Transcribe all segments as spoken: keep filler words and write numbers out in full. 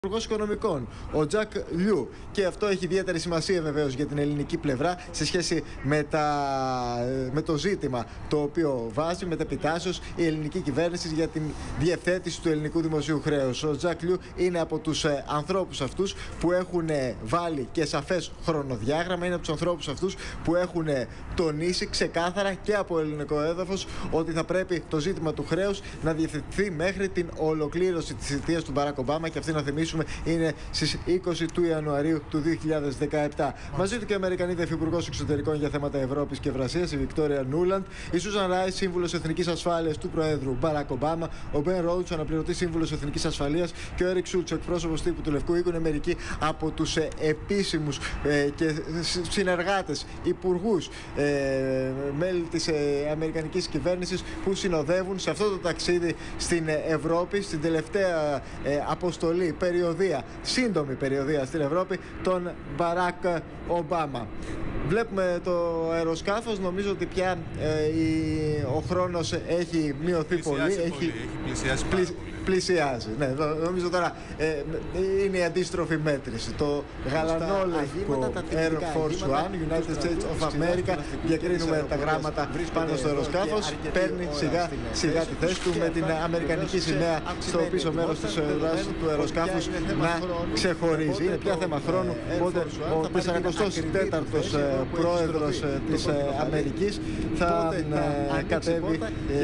Υπουργός Οικονομικών, ο Τζακ Λιου, και αυτό έχει ιδιαίτερη σημασία βεβαίως για την ελληνική πλευρά σε σχέση με, τα, με το ζήτημα το οποίο βάζει μετεπιτάσεως η ελληνική κυβέρνηση για την διευθέτηση του ελληνικού δημοσίου χρέους. Ο Τζακ Λιου είναι από τους ε, ανθρώπους αυτούς που έχουν ε, βάλει και σαφές χρονοδιάγραμμα, είναι από τους ανθρώπους αυτούς που έχουν ε, τονίσει ξεκάθαρα και από ελληνικό έδαφος ότι θα πρέπει το ζήτημα του χρέους να διευθετηθεί μέχρι την ολοκλήρωση της θητείας του Μπαράκ Ομπάμα, και αυτή να θυμίσουμε είναι στις είκοσι του Ιανουαρίου του δύο χιλιάδες δεκαεπτά. Μαζί του και η Αμερικανίδα Υφυπουργός Εξωτερικών για θέματα Ευρώπης και Ευρασίας, η Βικτόρια Νούλαντ, η Σούζαν Ράις, σύμβουλος Εθνικής Ασφάλειας του Προέδρου Μπαράκ Ομπάμα, ο Μπεν Ρόουτς, αναπληρωτής σύμβουλος Εθνικής Ασφαλείας, και ο Έρικ Σούλτς, εκπρόσωπος τύπου του Λευκού Οίκου, είναι μερικοί από τους ε, επίσημους ε, και συνεργάτες, υπουργούς, ε, μέλη της ε, Αμερικανικής κυβέρνησης που συνοδεύουν σε αυτό το ταξίδι στην Ευρώπη, στην τελευταία ε, αποστολή, περιοδία, σύντομη περιοδία στην Ευρώπη, τον Μπαράκ Ομπάμα. Βλέπουμε το αεροσκάφος, νομίζω ότι πια ε, η, ο χρόνος έχει μειωθεί πολύ, πολύ, έχει, έχει πλησιάσει πλη, πλησιάζει. Ναι, νομίζω τώρα ε, είναι η αντίστροφη μέτρηση. Το γαλανόλευκο Air Force One, United States of America, διακρίνουμε τα γράμματα πάνω στο αεροσκάφος, παίρνει σιγά σιγά τη θέση του με την αμερικανική σημαία στο πίσω μέρος του αεροσκάφους να ξεχωρίζει. Είναι πια θέμα χρόνου, οπότε ο τεσσαρακοστός τέταρτος πρόεδρος της Αμερικής θα κατέβει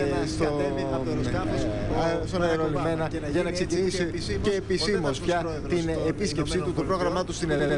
στον αερολιμένα για να ξεκινήσει και επισήμως πια την επίσκεψή του, το πρόγραμμά του στην Ελλάδα.